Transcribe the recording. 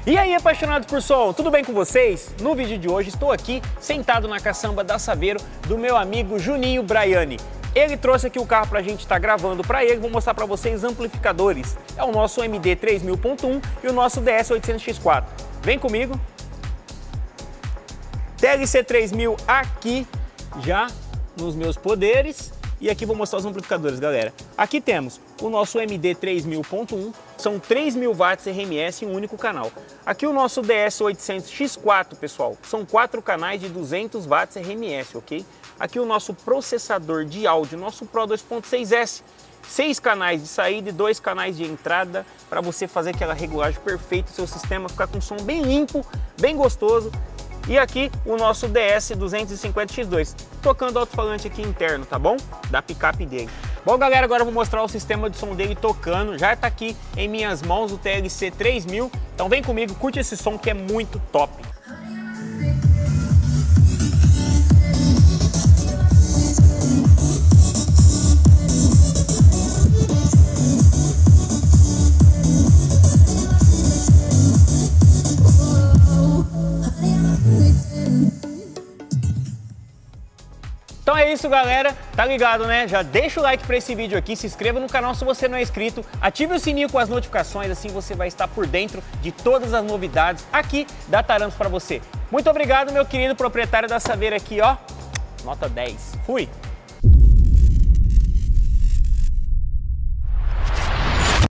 E aí, apaixonados por som, tudo bem com vocês? No vídeo de hoje estou aqui sentado na caçamba da Saveiro do meu amigo Juninho Braiani. Ele trouxe aqui o carro pra gente estar gravando pra ele, vou mostrar pra vocês amplificadores. É o nosso MD 3000.1 e o nosso DS 800X4. Vem comigo. TLC 3000 aqui já nos meus poderes. E aqui vou mostrar os amplificadores, galera. Aqui temos o nosso MD 3000.1, são 3.000 watts RMS em um único canal. Aqui o nosso DS 800X4, pessoal, são 4 canais de 200 watts RMS, ok? Aqui o nosso processador de áudio, nosso Pro 2.6S, 6 canais de saída e 2 canais de entrada para você fazer aquela regulagem perfeita, seu sistema ficar com som bem limpo, bem gostoso. E aqui o nosso DS 250X2, tocando alto-falante aqui interno, tá bom? Da picape dele. Bom, galera, agora eu vou mostrar o sistema de som dele tocando. Já tá aqui em minhas mãos o TLC 3000. Então vem comigo, curte esse som que é muito top. Então é isso, galera, tá ligado, né? Já deixa o like pra esse vídeo aqui, se inscreva no canal se você não é inscrito, ative o sininho com as notificações, assim você vai estar por dentro de todas as novidades aqui da Taranos pra você. Muito obrigado, meu querido proprietário da Saveiro aqui, ó, nota 10. Fui!